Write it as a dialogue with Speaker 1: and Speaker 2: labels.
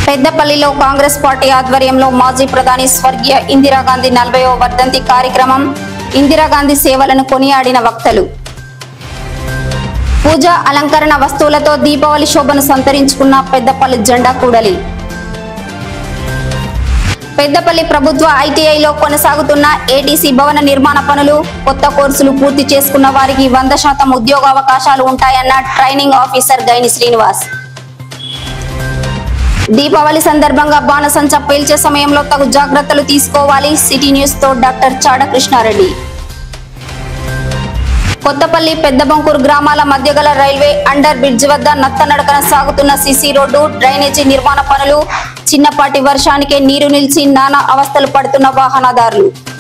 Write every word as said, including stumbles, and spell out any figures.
Speaker 1: పెద్దపల్లిలో కాంగ్రెస్ పార్టీ ఆధ్వర్యంలో మాజీ ప్రధాని స్వర్గీయ ఇందిరాగాంధీ నలభైవ వర్ధంతి కార్యక్రమం. ఇందిరాగాంధీ సేవలను కొనియాడిన వక్తలు. పూజా అలంకరణ వస్తువులతో దీపావళి శోభను సంతరించుకున్న పెద్దపల్లి జెండా కూడలి. పెద్దపల్లి ప్రభుత్వ ఐటీఐలో కొనసాగుతున్న ఏటీసీ భవన నిర్మాణ పనులు. కొత్త కోర్సులు పూర్తి చేసుకున్న వారికి వంద శాతం ఉద్యోగావకాశాలు ఉంటాయన్న ట్రైనింగ్ ఆఫీసర్ గైని శ్రీనివాస్. దీపావళి సందర్భంగా బాణసంచా పేల్చే సమయంలో తగు జాగ్రత్తలు తీసుకోవాలి. సిటీ న్యూస్ తో డాక్టర్ చాడ కృష్ణారెడ్డి. కొత్తపల్లి పెద్దబంకూరు గ్రామాల మధ్య గల రైల్వే అండర్ బ్రిడ్జ్ వద్ద నత్తనడకన సాగుతున్న సిసి రోడ్డు డ్రైనేజీ నిర్మాణ పనులు. చిన్నపాటి వర్షానికే నీరు నిలిచి నానా అవస్థలు పడుతున్న వాహనదారులు.